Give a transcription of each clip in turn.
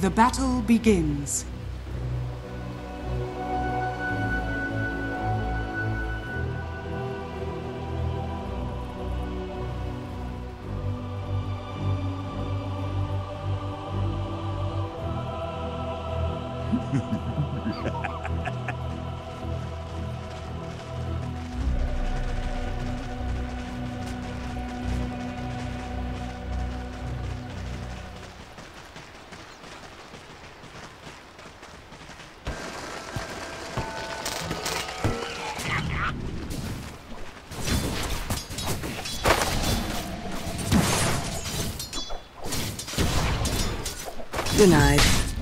The battle begins. Denied.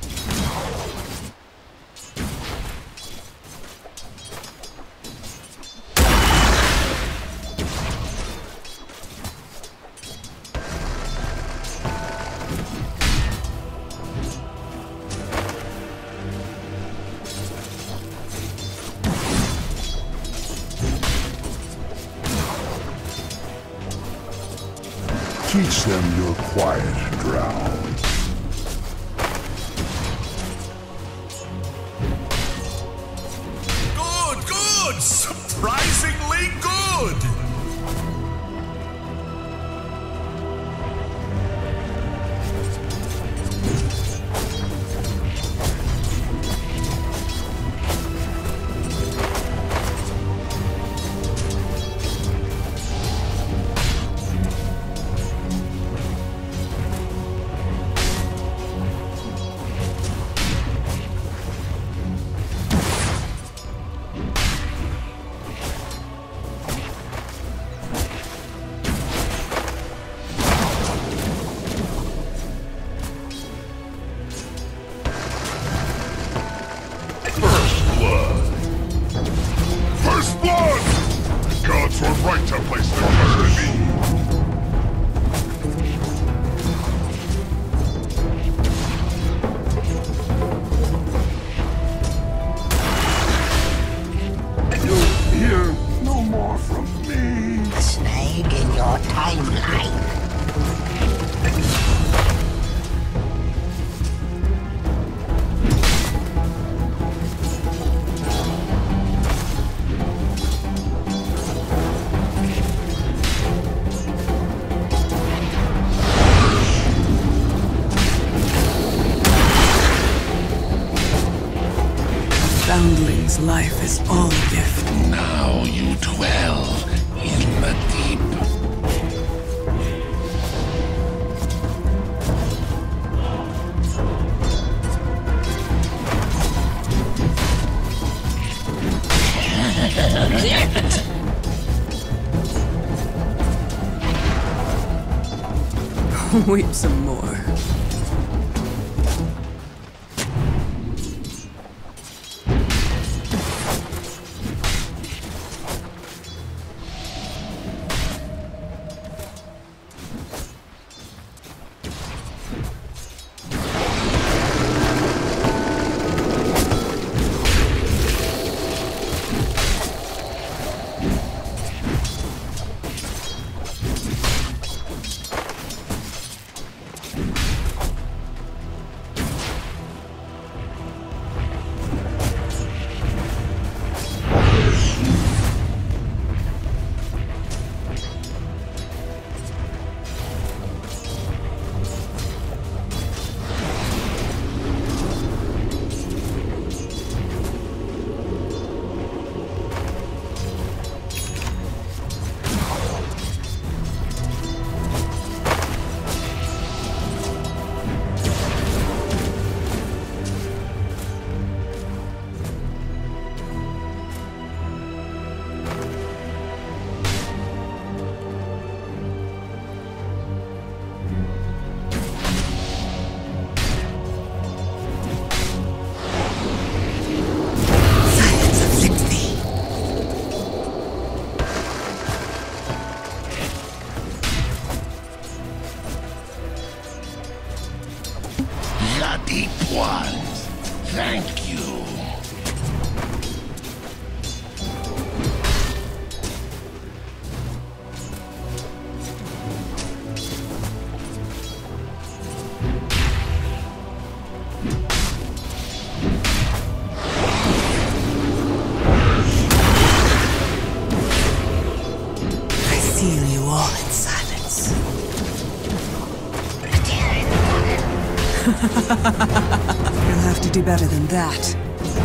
Teach them your quiet drow. Good! Surprisingly good! Right to place the curse in me. You'll hear no more from me. A snag in your timeline. Foundling's life is all a gift. Now you dwell in the deep. Weep some more. You'll have to do better than that.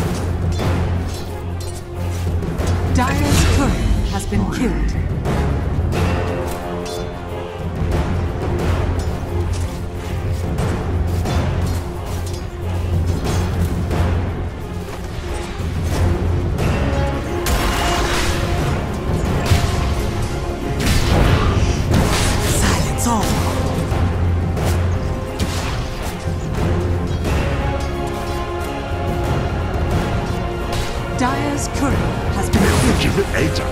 Dire's courier has been killed. Silence all. Dire's courier has been killed. Rejuvenator.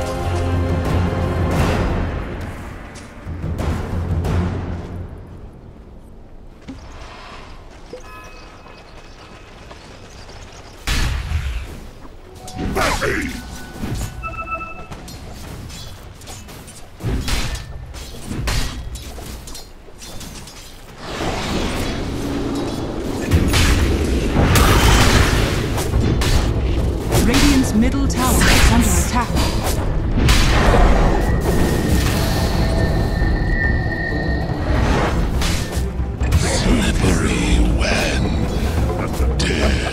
Radiant's middle tower is under attack. Slippery when dead.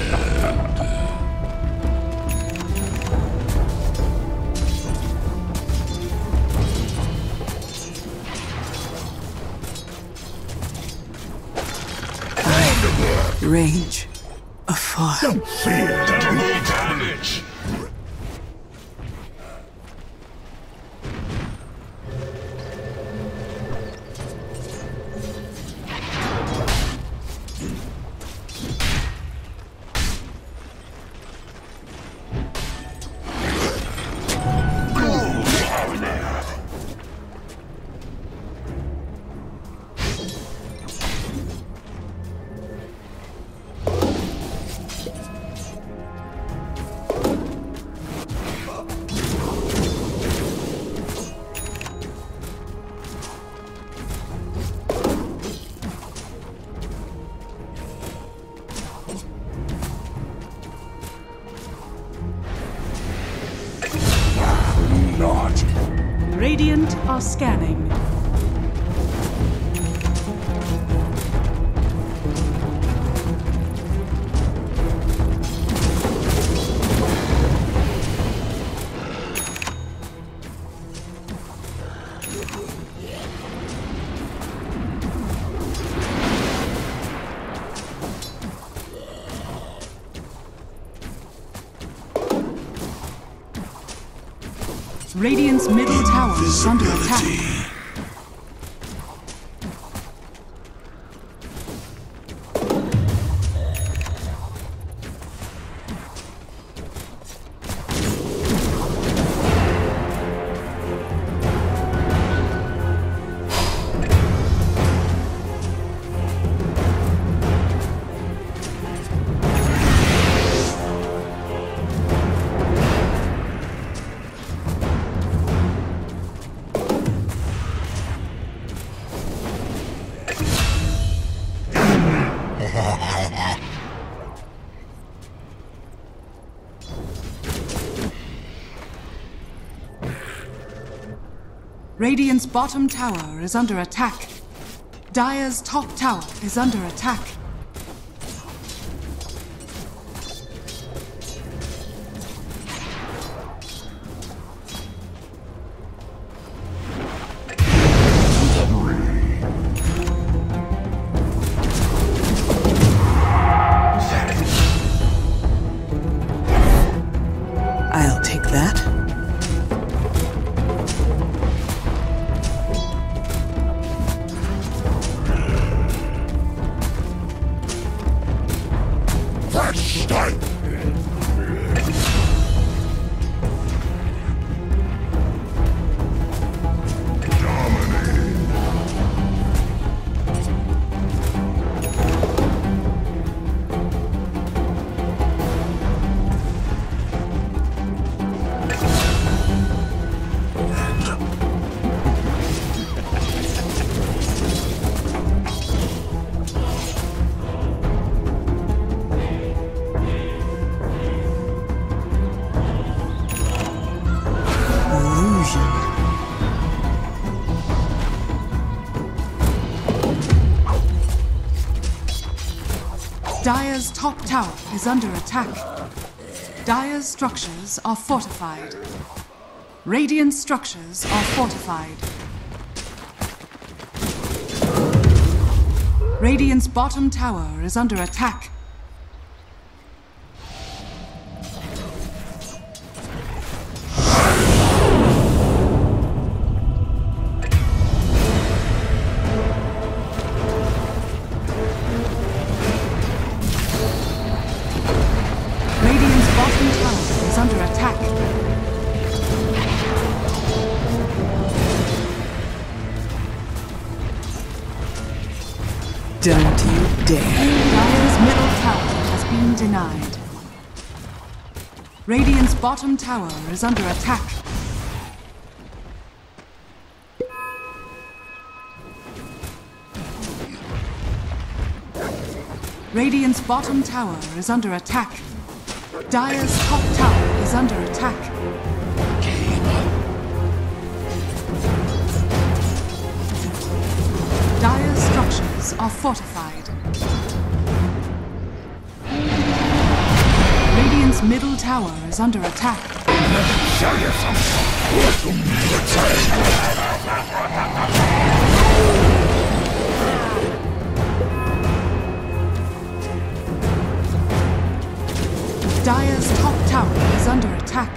Range. Afar. Don't fear. Double damage. Not. Radiant are scanning. Radiant's middle tower is under attack. Radiant's bottom tower is under attack. Dire's top tower is under attack. I'll take that. Start. Dire's top tower is under attack. Dire's structures are fortified. Radiant structures are fortified. Radiant's bottom tower is under attack. Don't you dare. Dire's middle tower has been denied. Radiant's bottom tower is under attack. Radiant's bottom tower is under attack. Dire's top tower is under attack. Dire's structures are fortified. Radiant's middle tower is under attack. Show you Dire's top tower is under attack.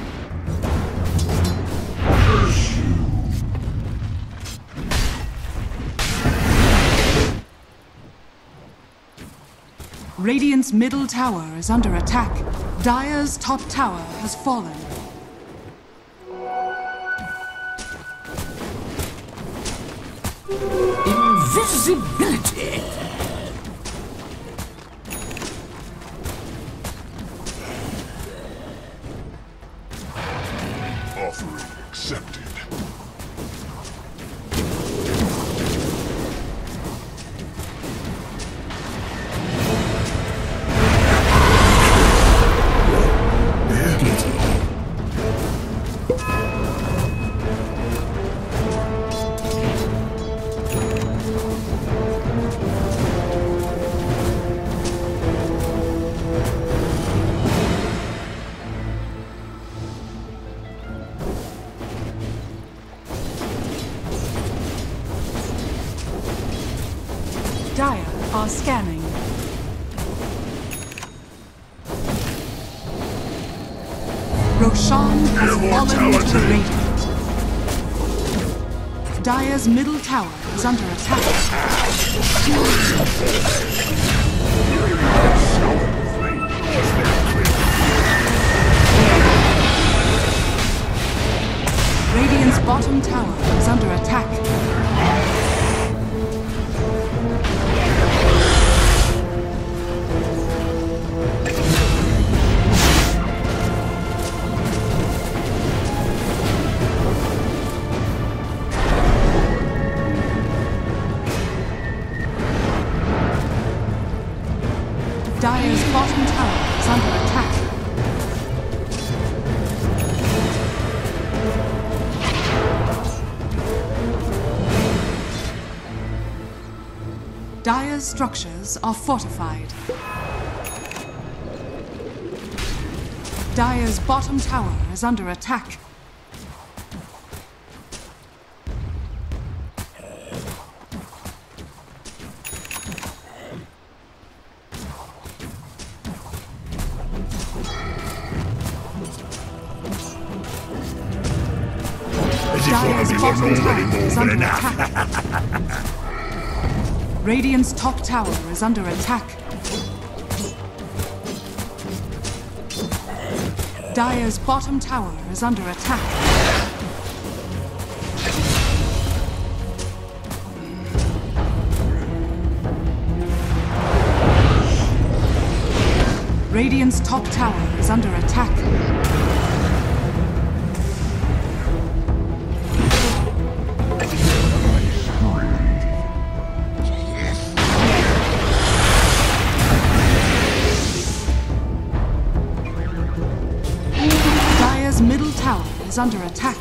Radiant's middle tower is under attack. Dire's top tower has fallen. Invisibility! offering accepted. Dire are scanning. Roshan has fallen to Radiant. Dire's middle tower is under attack. Radiant's bottom tower is under attack. Dire's bottom tower is under attack. Dire's structures are fortified. Dire's bottom tower is under attack. Dire's bottom tower is under attack. Radiant's top tower is under attack. Dire's bottom tower is under attack. Radiant's top tower is under attack. Dire's middle tower is under attack.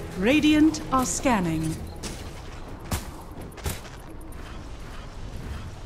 Radiant are scanning.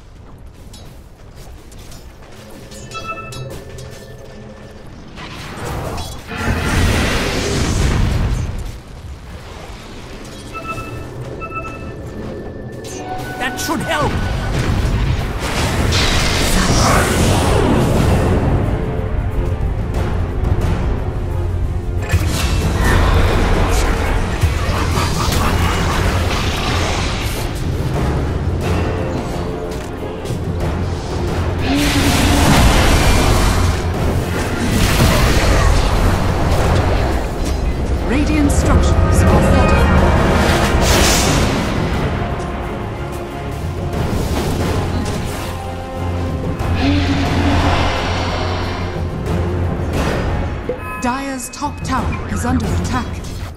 Dire's top tower is under attack.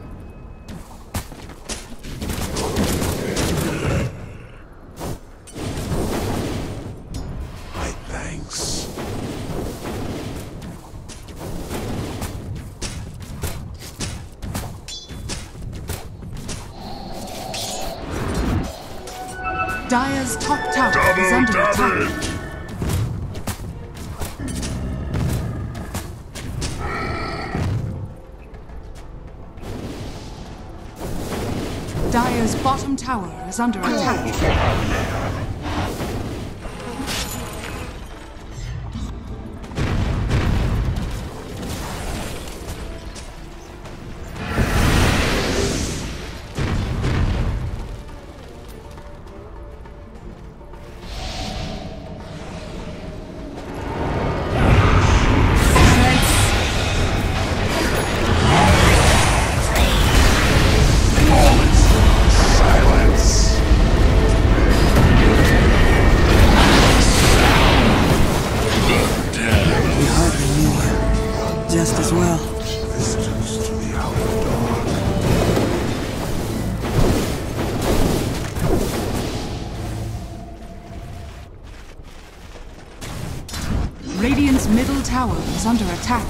My thanks. Dire's top tower is under attack. Dire's bottom tower is under attack. Just as well. Visitors to the outer dark. Radiant's middle tower is under attack.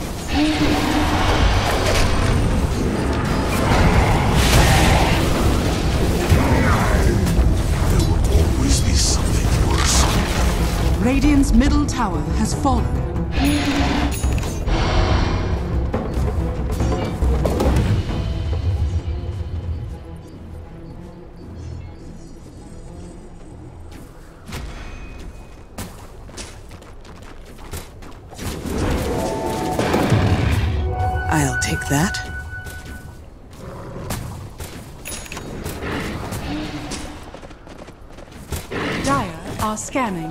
There will always be something worse. Radiant's middle tower has fallen. I'll take that. Dire are scanning.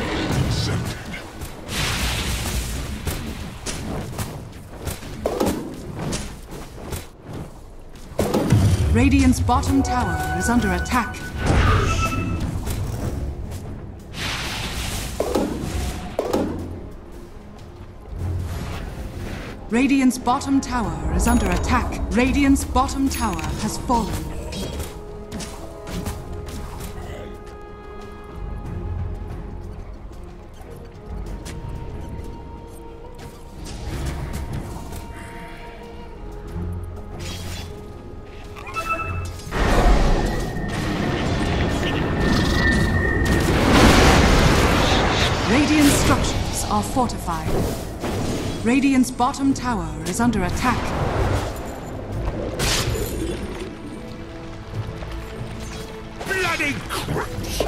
Radiant's bottom tower is under attack. Radiant's bottom tower is under attack. Radiant's bottom tower has fallen. Radiant structures are fortified. Radiant's bottom tower is under attack. Bloody crypts!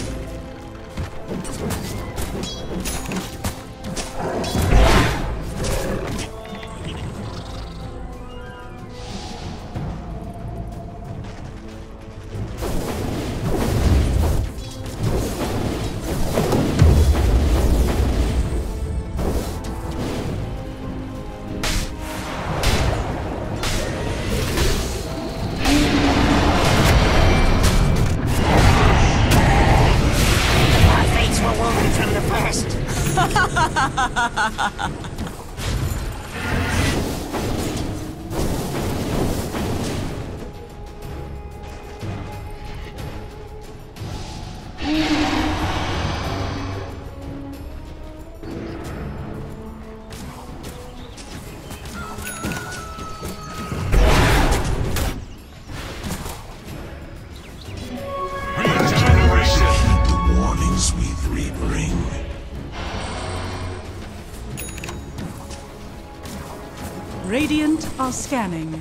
Radiant are scanning.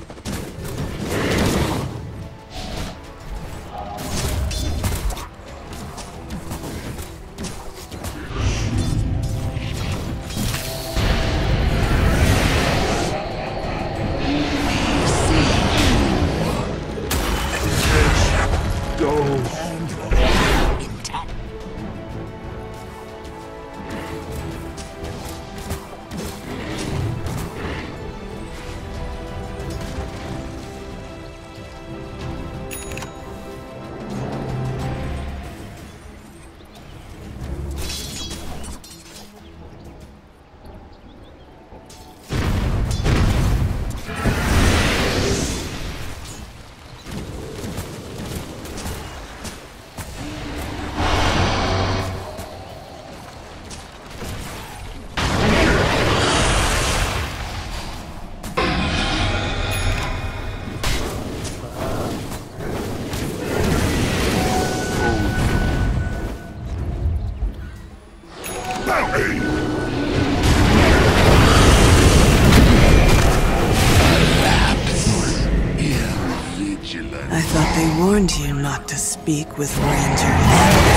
to speak with Rangers.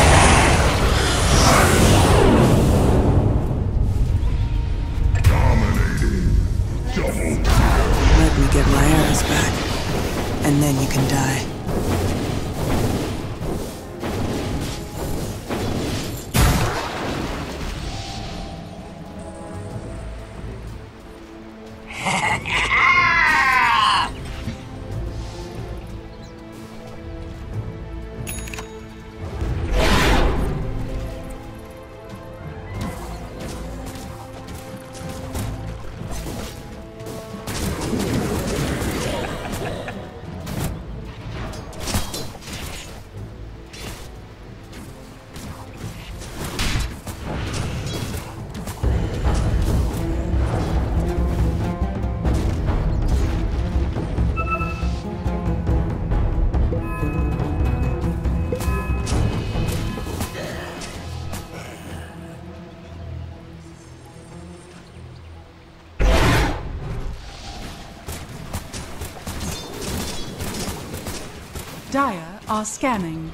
Dominating. Double. Let me get my arrows back, and then you can die. Dire are scanning.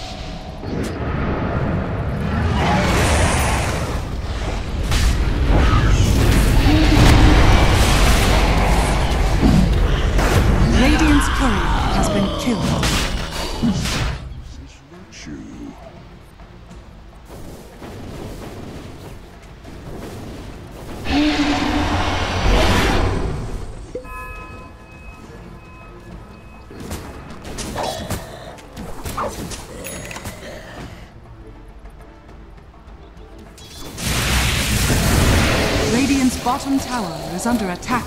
Radiant's courier has been killed. Radiant's bottom tower is under attack.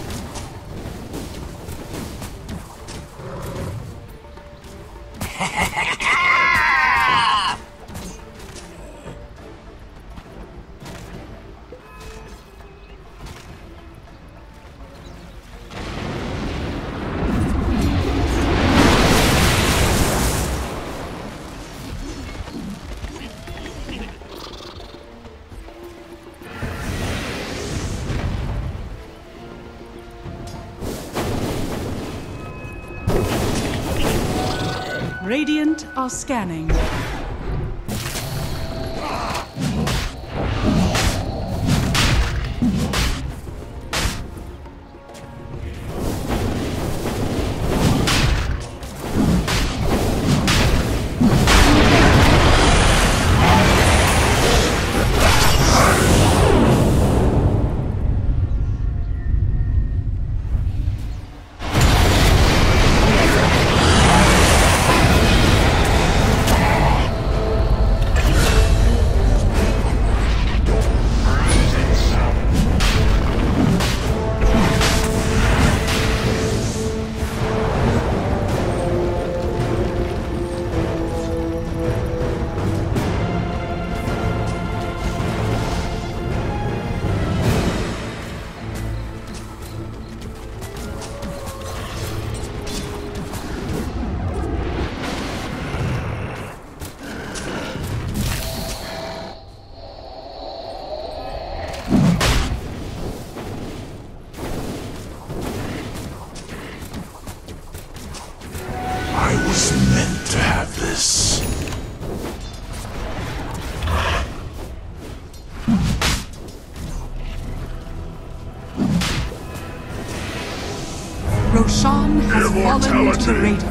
Radiant are scanning. I was meant to have this. Roshan has fallen to the Radiant.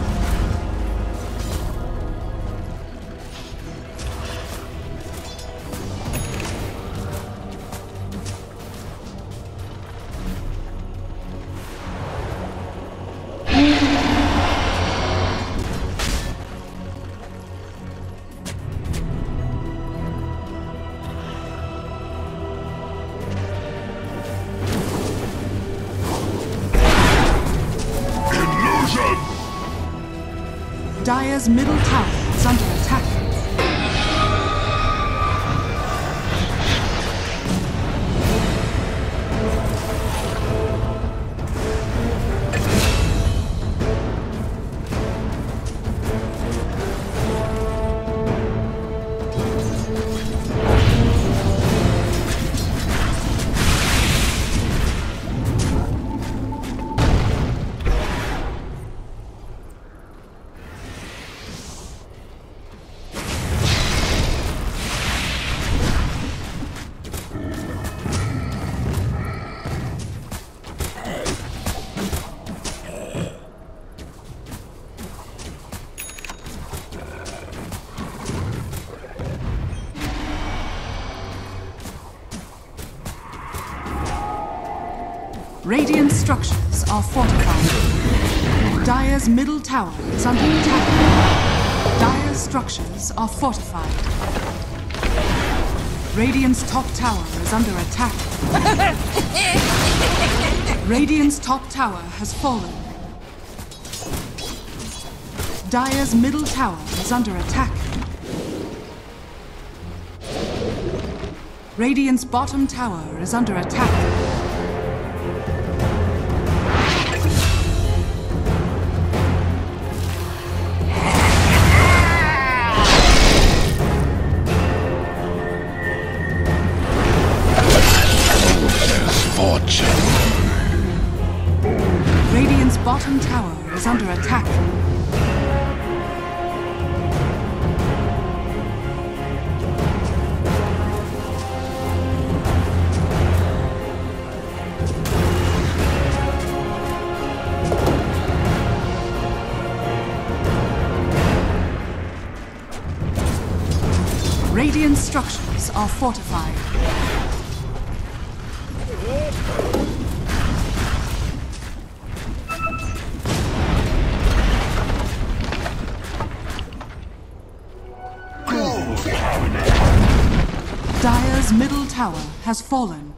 Dire's middle tower is under attack. Radiant structures are fortified. Dire's middle tower is under attack. Dire's structures are fortified. Radiant's top tower is under attack. Radiant's top tower has fallen. Dire's middle tower is under attack. Radiant's bottom tower is under attack. Fortune. Radiant's bottom tower is under attack. Radiant structures are fortified. Dire's middle tower has fallen.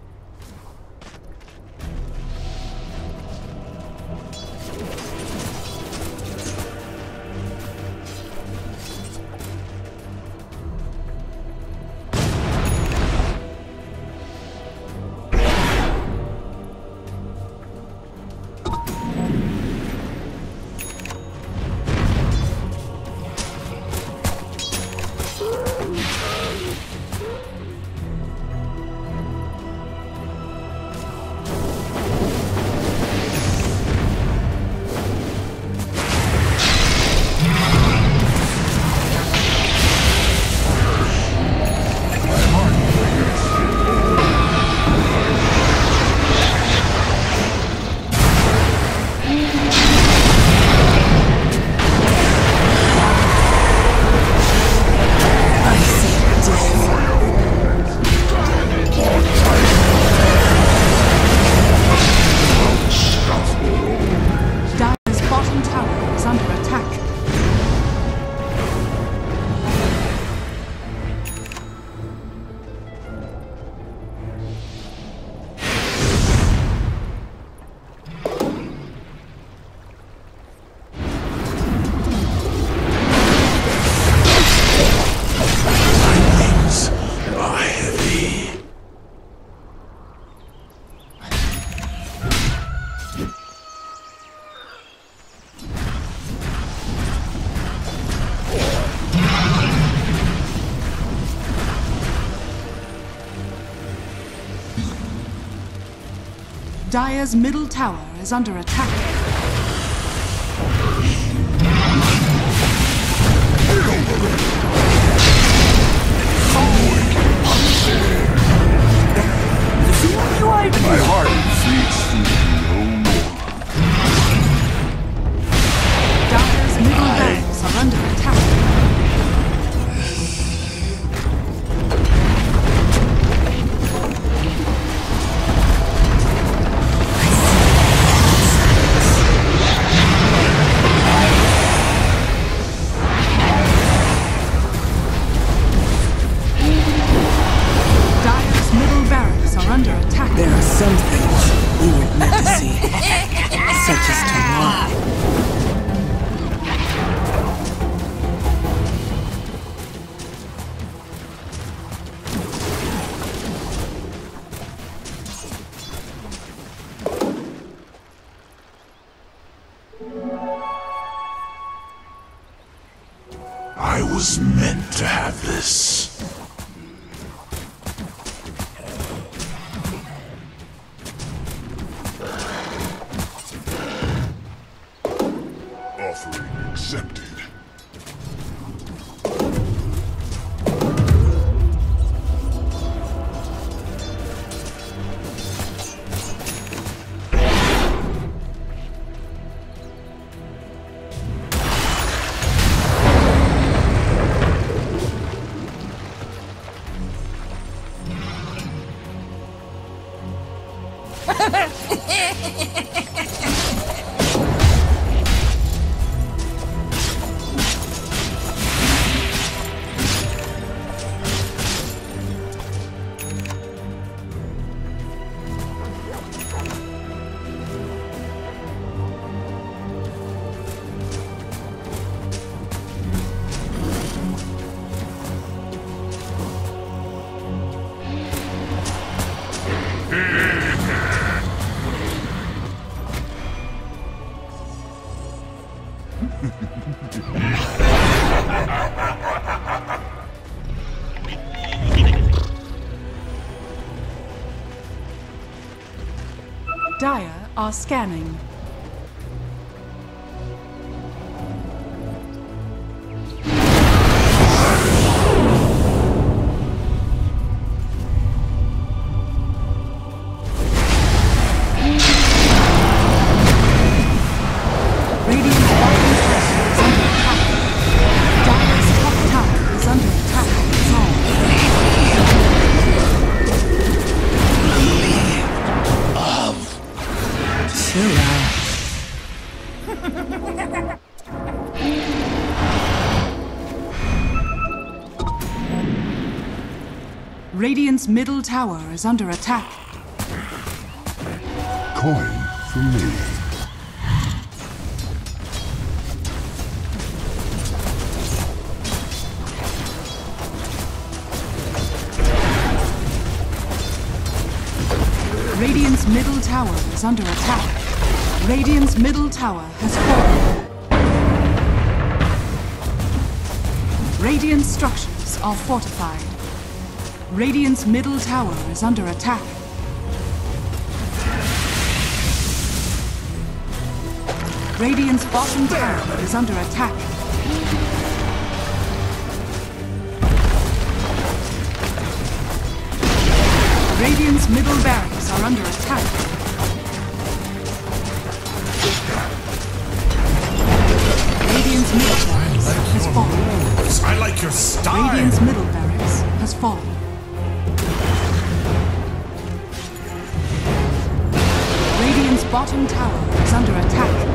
Dire's middle tower is under attack. My heart beats to no more. Dire's middle barracks are under attack. There are some things we weren't meant to see, such as tomorrow. I was meant to have this. Offering accepted. Dire are scanning. Radiant's middle tower is under attack. Coin for me. Radiant's middle tower is under attack. Radiant's middle tower has fallen. Radiant structures are fortified. Radiant's middle tower is under attack. Radiant's bottom tower is under attack. Radiant's middle barracks are under attack. Radiant's middle barracks has fallen. I like your style. Radiant's middle barracks has fallen. Radiant's bottom tower is under attack.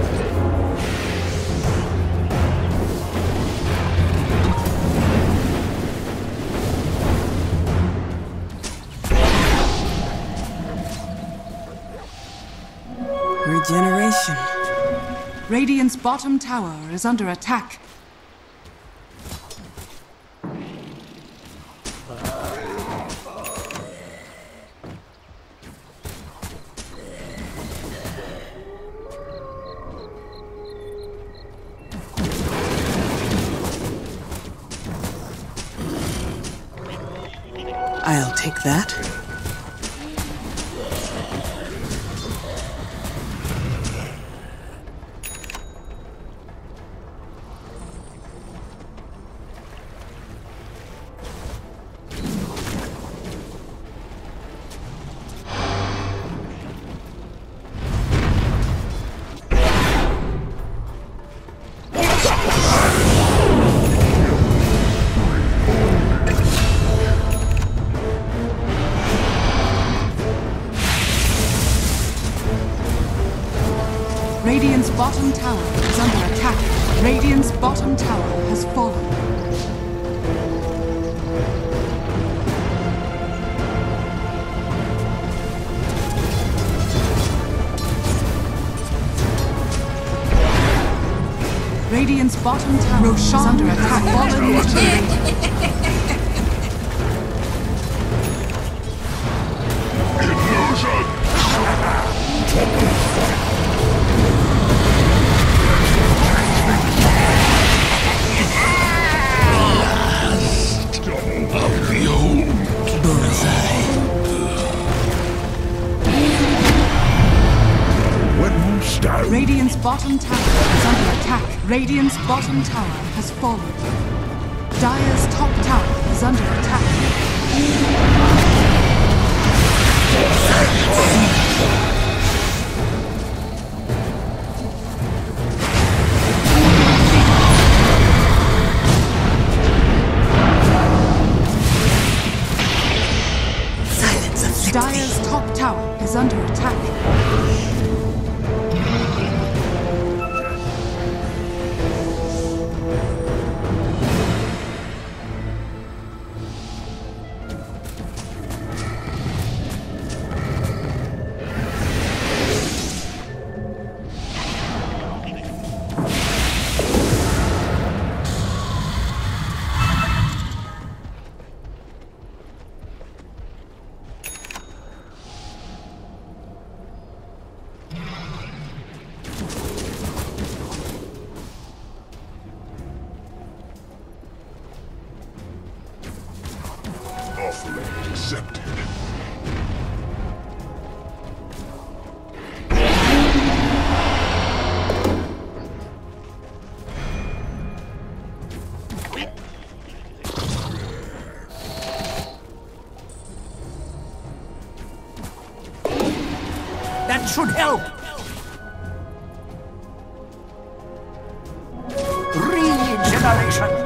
Regeneration. Radiant's bottom tower is under attack. I'll take that. Radiant's bottom tower is under attack. Radiant's bottom tower has fallen. Radiant's bottom tower is under attack. Fallen into the Radiant's bottom tower is under attack. Radiant's bottom tower has fallen. Dire's top tower is under attack. Dire's top tower is under attack. Offering accepted. That should help. Regeneration.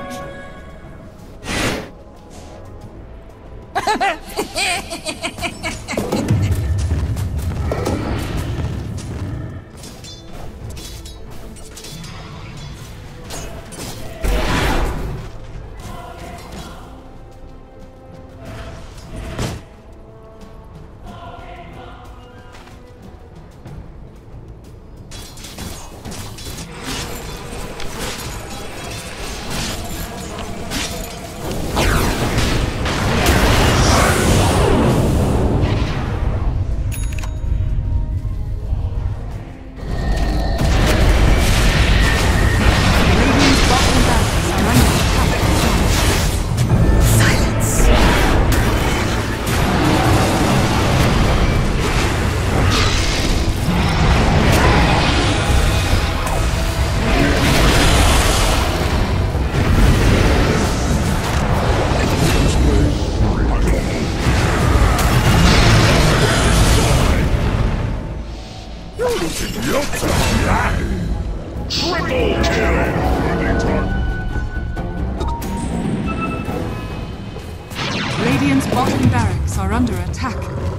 Radiant's bottom barracks are under attack.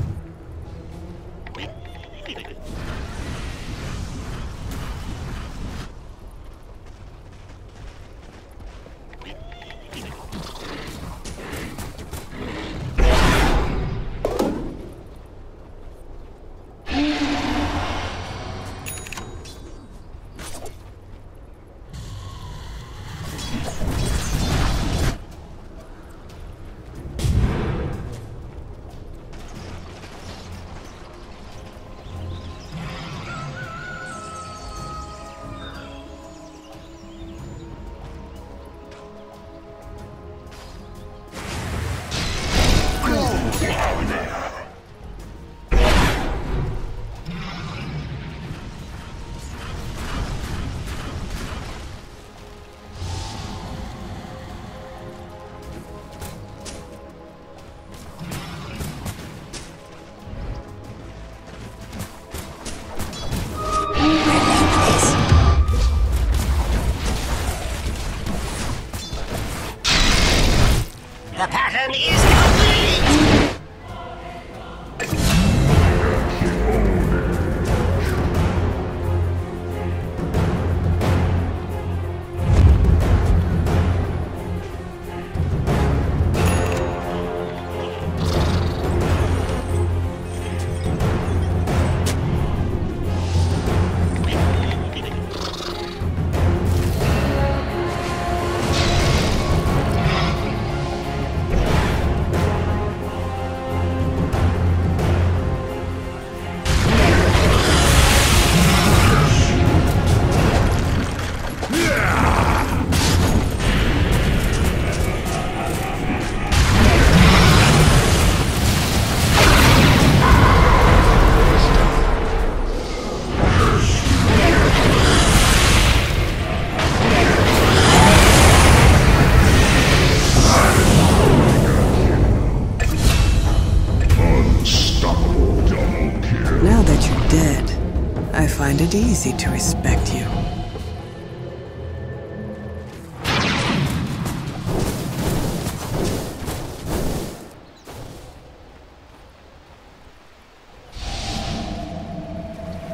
The pattern is complete! Now that you're dead, I find it easy to respect you.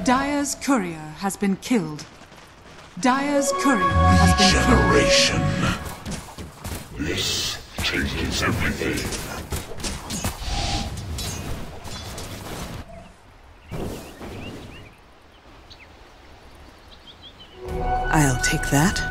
Dire's courier has been killed. Dire's courier has been killed. Generation. This changes everything. I'll take that.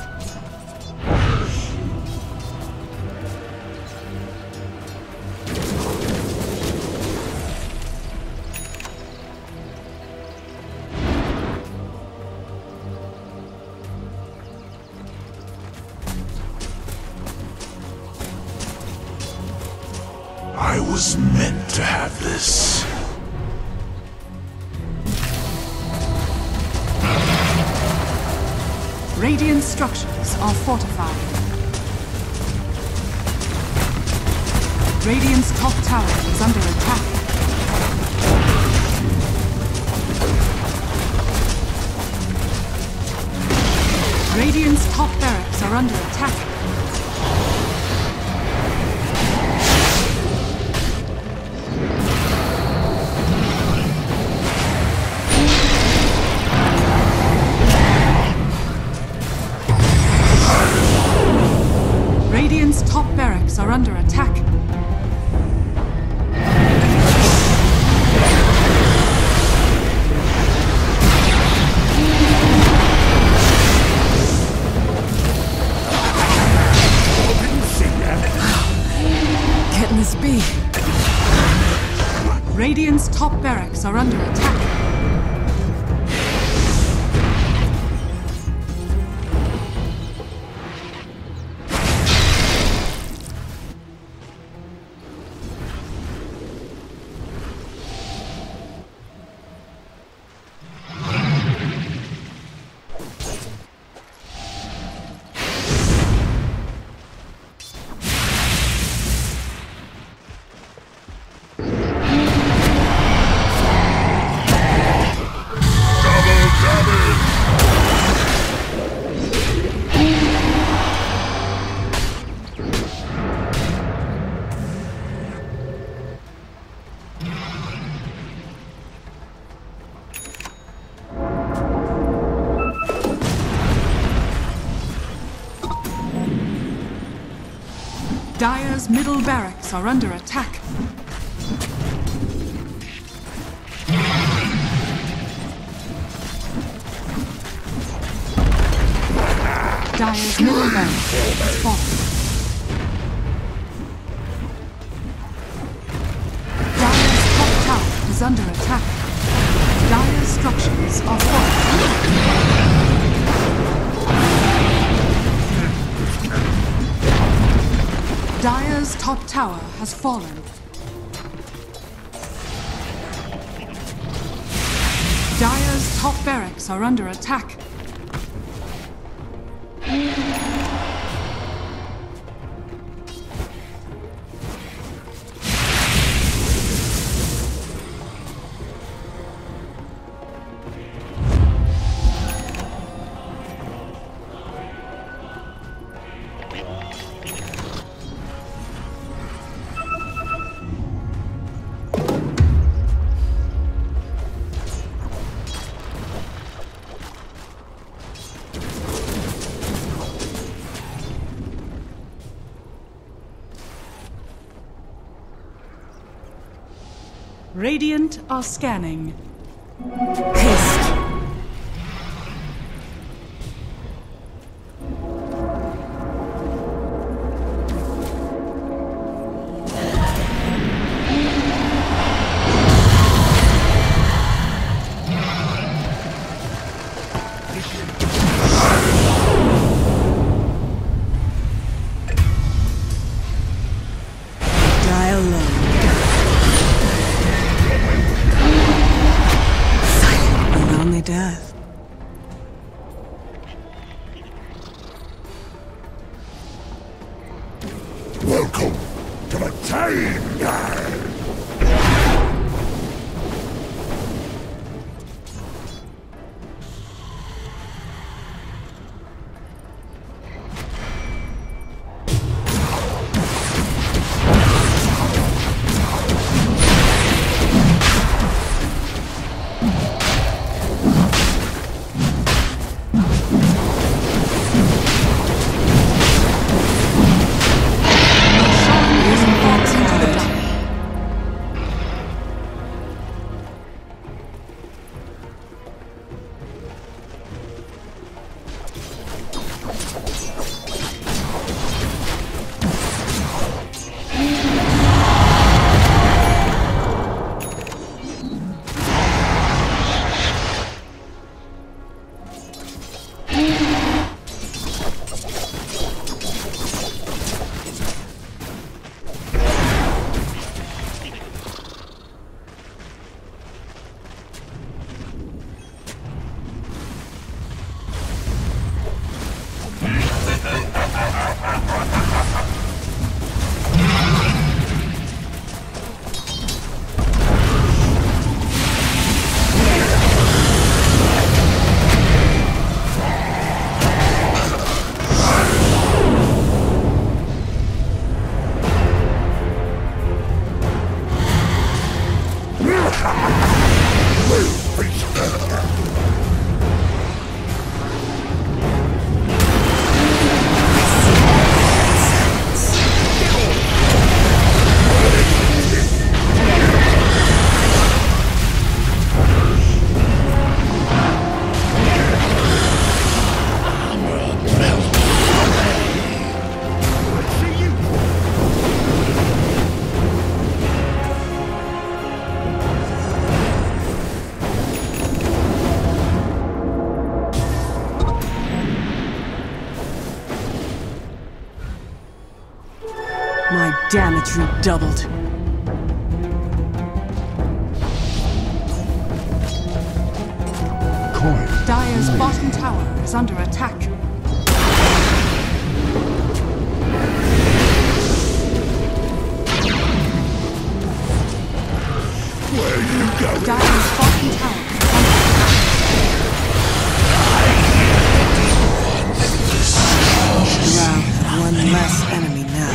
I was meant to have this. Radiant structures are fortified. Radiant's top tower is under attack. Radiant's top barracks are under attack. Radiant's top barracks are under attack. Getting this beat. Radiant's top barracks are under attack. Dire's middle barracks are under attack. Dire's middle barracks has fallen. Dire's top tower is under attack. Dire's structures are falling. Dire's top tower has fallen. Dire's top barracks are under attack. Radiant are scanning. Haste. Die alone. Silent will only My damage redoubled. Coin. Dire's bottom tower is under attack. Where you going? Dire's bottom tower is under Drow have one less enemy now.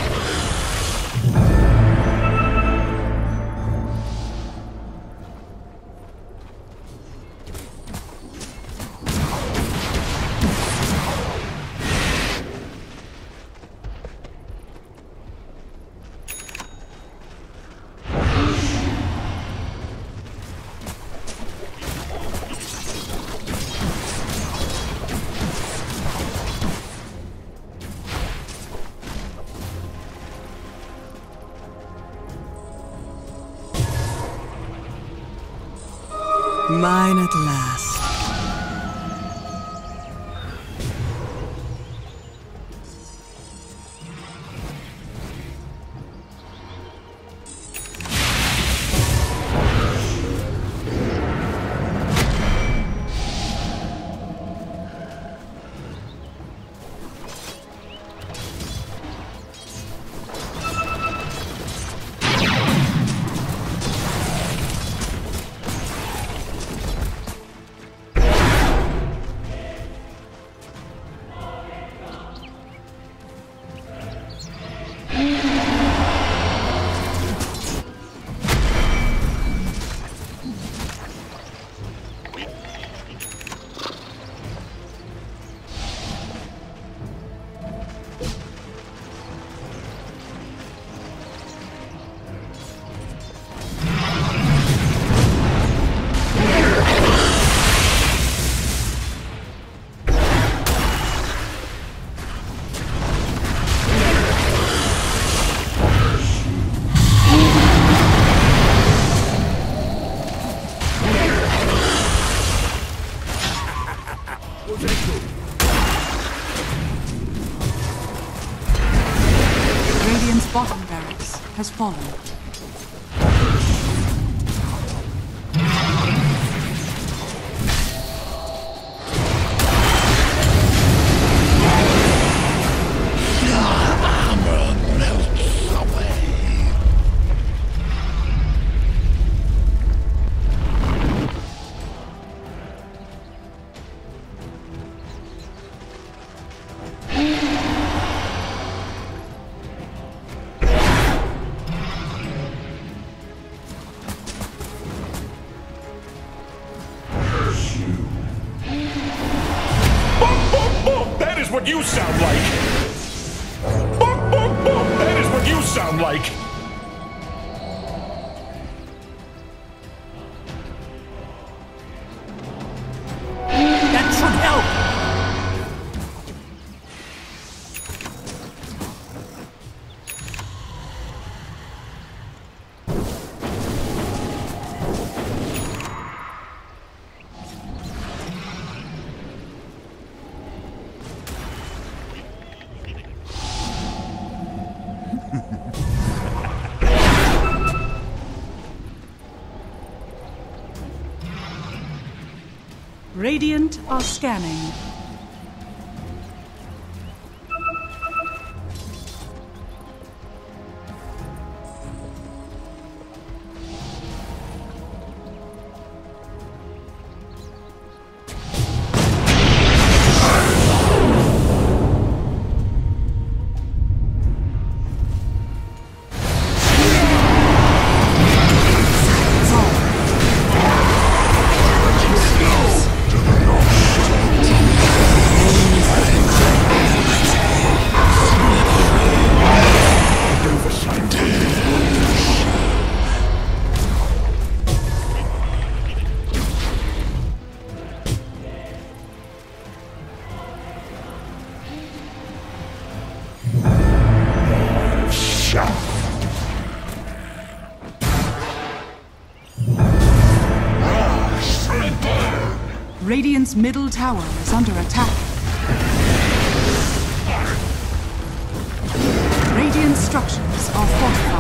Mine at last. Radiant's bottom barracks has fallen. That is what you sound like! That is what you sound like! That should help! Radiant are scanning. It's all Radiant's middle tower is under attack. Radiant structures are fortified.